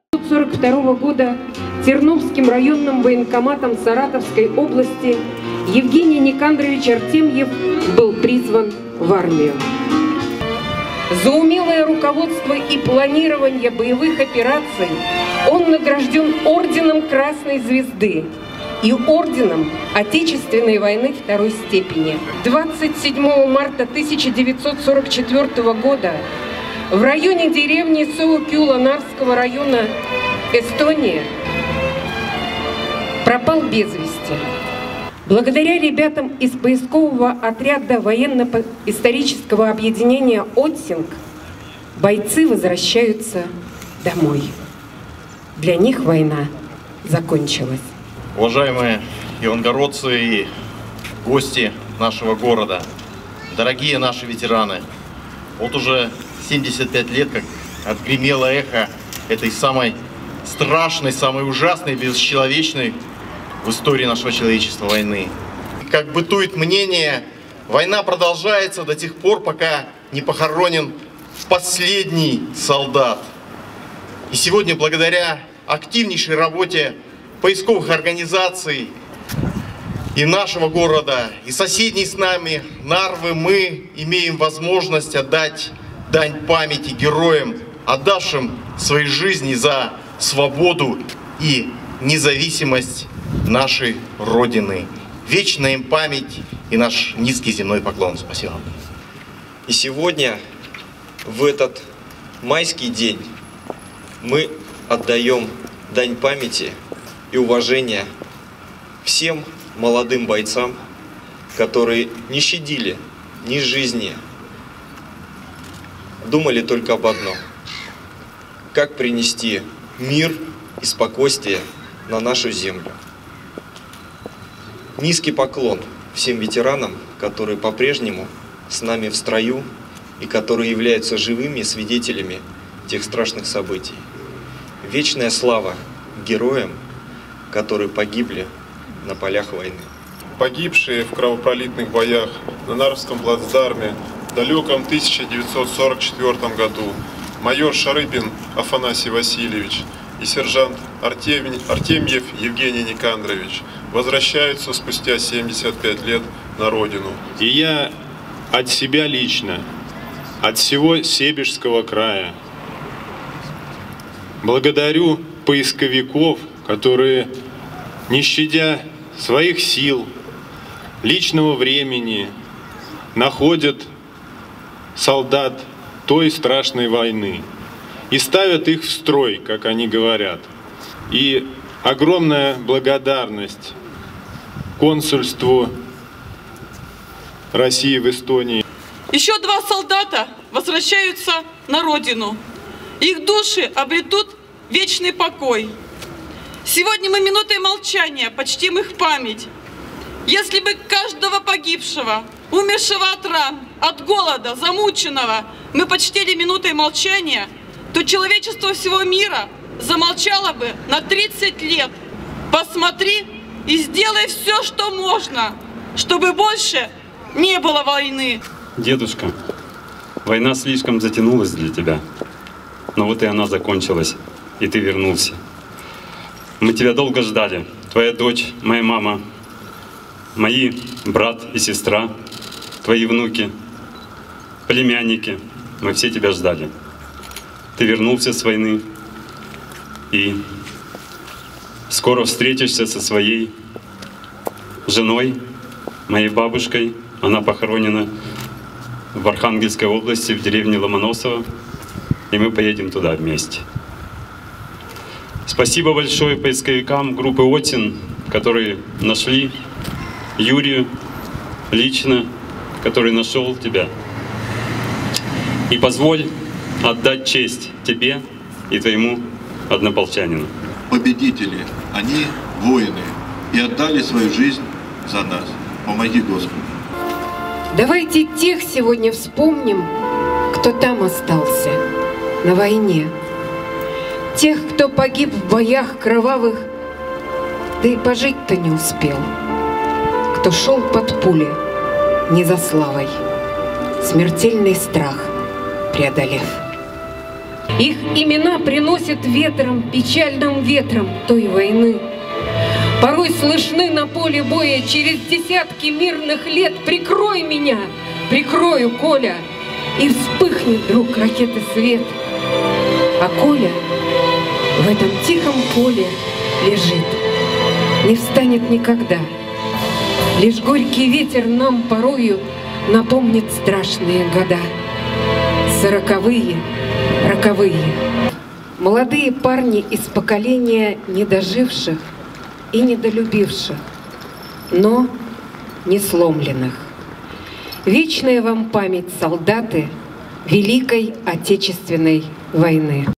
1942 года Терновским районным военкоматом Саратовской области Евгений Никандрович Артемьев был призван в армию. За умелое руководство и планирование боевых операций он награжден орденом Красной Звезды и орденом Отечественной войны второй степени. 27 марта 1944 года в районе деревни Соукюла-Нарского района Эстония пропал без вести. Благодаря ребятам из поискового отряда военно-исторического объединения «Отсинг» бойцы возвращаются домой. Для них война закончилась. Уважаемые ивангородцы и гости нашего города, дорогие наши ветераны, вот уже 75 лет, как отгремело эхо этой самой страшной, самой ужасной, бесчеловечной в истории нашего человечества войны. Как бытует мнение, война продолжается до тех пор, пока не похоронен последний солдат. И сегодня, благодаря активнейшей работе поисковых организаций и нашего города, и соседней с нами Нарвы, мы имеем возможность отдать дань памяти героям, отдавшим свои жизни за свободу и независимость нашей Родины. Вечная им память и наш низкий земной поклон. Спасибо. И сегодня, в этот майский день, мы отдаем дань памяти и уважения всем молодым бойцам, которые не щадили ни жизни, думали только об одном – как принести мир и спокойствие на нашу землю. Низкий поклон всем ветеранам, которые по-прежнему с нами в строю и которые являются живыми свидетелями тех страшных событий. Вечная слава героям, которые погибли на полях войны. Погибшие в кровопролитных боях на Нарвском плацдарме в далеком 1944 году майор Шарыпин Афанасий Васильевич и сержант Артемьев Евгений Никандрович возвращаются спустя 75 лет на родину. И я от себя лично, от всего Себежского края благодарю поисковиков, которые, не щадя своих сил, личного времени, находят солдат той страшной войны и ставят их в строй, как они говорят. И огромная благодарность консульству России в Эстонии. Еще 2 солдата возвращаются на родину. Их души обретут вечный покой. Сегодня мы минутой молчания почтим их память. Если бы каждого погибшего, умершего от ран, от голода, замученного мы почтили минутой молчания, то человечество всего мира замолчало бы на 30 лет. Посмотри и сделай все, что можно, чтобы больше не было войны. Дедушка, война слишком затянулась для тебя, но вот и она закончилась, и ты вернулся. Мы тебя долго ждали, твоя дочь, моя мама, мои брат и сестра, твои внуки, племянники, мы все тебя ждали. Ты вернулся с войны и скоро встретишься со своей женой, моей бабушкой. Она похоронена в Архангельской области, в деревне Ломоносово, и мы поедем туда вместе. Спасибо большое поисковикам группы «Отин», которые нашли Юрию лично, который нашел тебя. И позволь отдать честь тебе и твоему однополчанину. Победители, они воины и отдали свою жизнь за нас. Помоги, Господи. Давайте тех сегодня вспомним, кто там остался, на войне. Тех, кто погиб в боях кровавых, да и пожить-то не успел. Кто шел под пули, не за славой, смертельный страх преодолев. Их имена приносят ветром, печальным ветром той войны. Порой слышны на поле боя через десятки мирных лет. Прикрой меня, прикрою, Коля, и вспыхнет вдруг ракеты свет. А Коля в этом тихом поле лежит, не встанет никогда. Лишь горький ветер нам порою напомнит страшные года. 40-е, роковые. Молодые парни из поколения недоживших и недолюбивших, но не сломленных. Вечная вам память, солдаты Великой Отечественной войны.